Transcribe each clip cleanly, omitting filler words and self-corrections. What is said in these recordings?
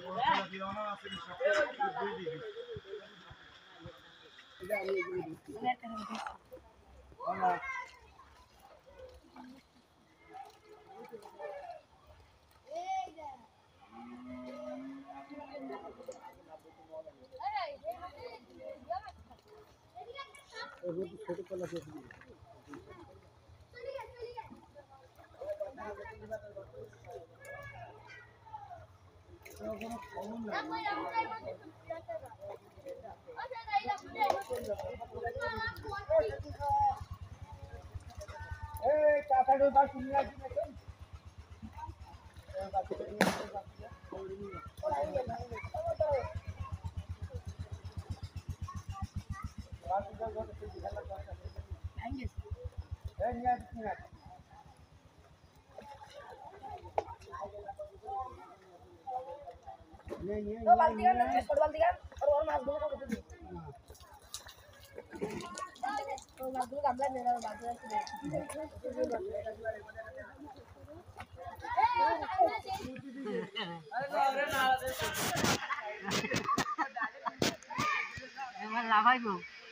এবার লাফাইবো,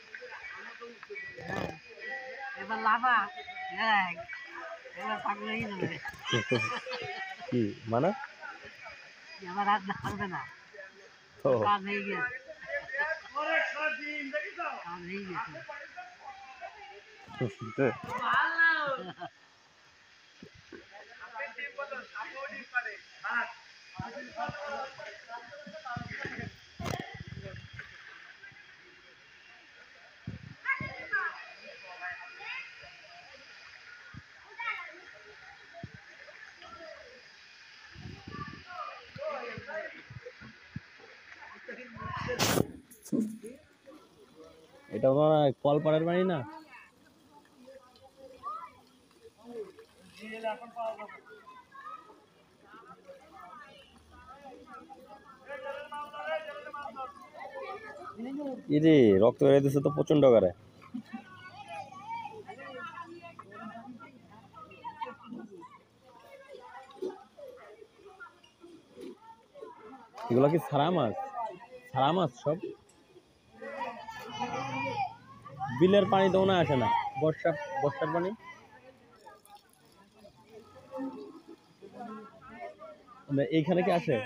এবার লাফা, এবার পাগল হয়ে যাবে। কি মানে এবার আর ধরবে না, কাজ হয়ে গেছে, কাজ হয়ে গেছে। এটা ওনারা কলপাড়ের বাড়ি না? ইরে রক্ত বেরিয়ে দিচ্ছে তো প্রচন্ড করে। এগুলো কি ছাড়া মাছ? ছাড়া মাছ সব? বিলের পানি তো মনে আসে না, বর্ষার পানি। এইখানে কি আসে?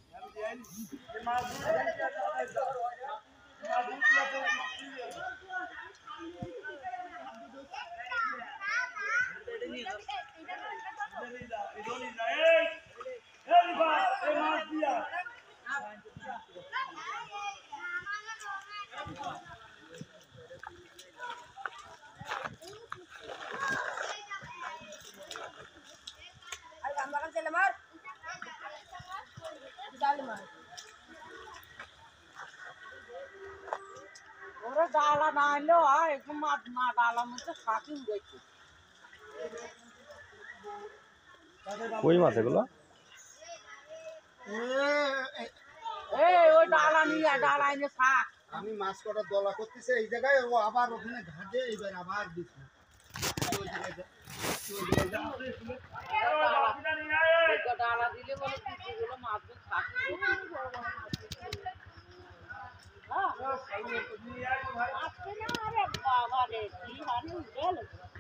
ডালা না এলেও হয়, মাছ না ডালা মধ্যে শাকি উঠেছে। কই মাছ এগুলো? ওই ডালা নিয়ে ডালা এনে শাক। আমি মাছ কটা দলা করতেছে এই জায়গায়, ও আবার ওখানে ঘাটে, এইবার আবার দিচ্ছে ডালা দিলে বলে পিসিগুলো মাছগুলো শাকি বাবা রে, কি হানি গেল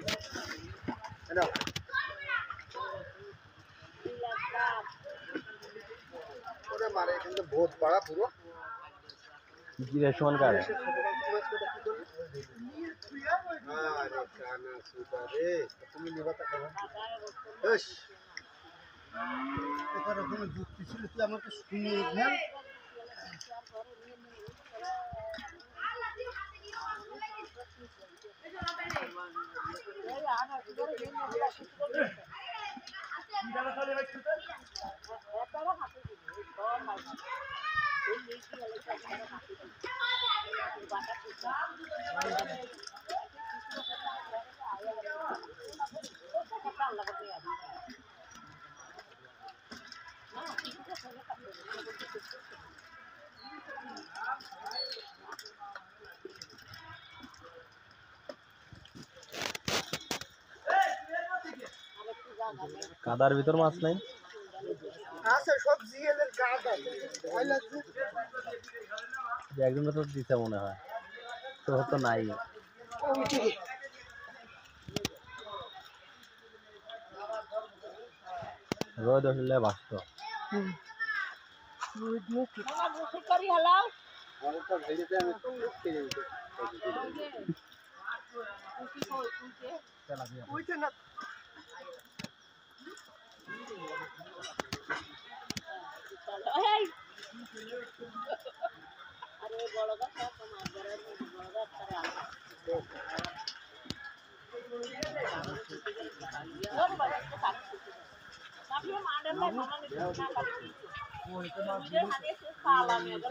ওরে মারে, কিন্তু ভোট পাড়া পুরো কি রে সমান কারে? তুমি নিবাতা খাবে ওখানে যুক্তি ছিল, তুই আমাকে শুনিয়ে দেন। কাদার ভিতর মাছ নাই? আছে সবজি এদের গাছ আছে একজন তো দিতে মনে হয় তো হতো নাই রোদ উঠলে বাসত করি হলাও অনেকটা ভাইরেতে আমি তো লোক খেয়ে ওইটা না এই আরে বড় গাছ তোমার বড় গাছ তারে আলো ওর বাড়ি তো কাট আপনি মাডেল না মানে না কাট ওই তো মাঝে মানে সালা মেগা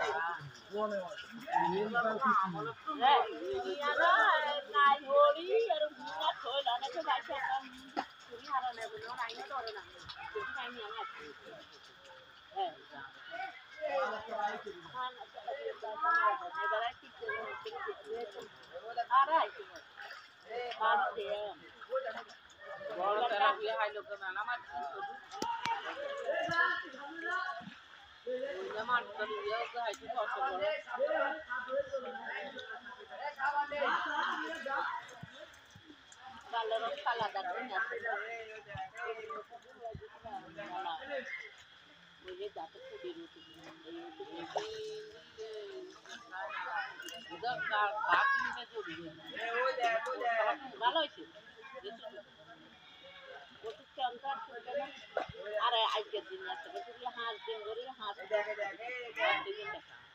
ইয়ানা নাই হলি আর মুনা থইলা না তো বাইছে তুমি হারানে বলো না আইনা ধরে না তুমি আইনি আমি আছি হ্যাঁ ভালো হয়েছে আরে আজকের দিন আছে হাঁস দিন ধরে হাঁস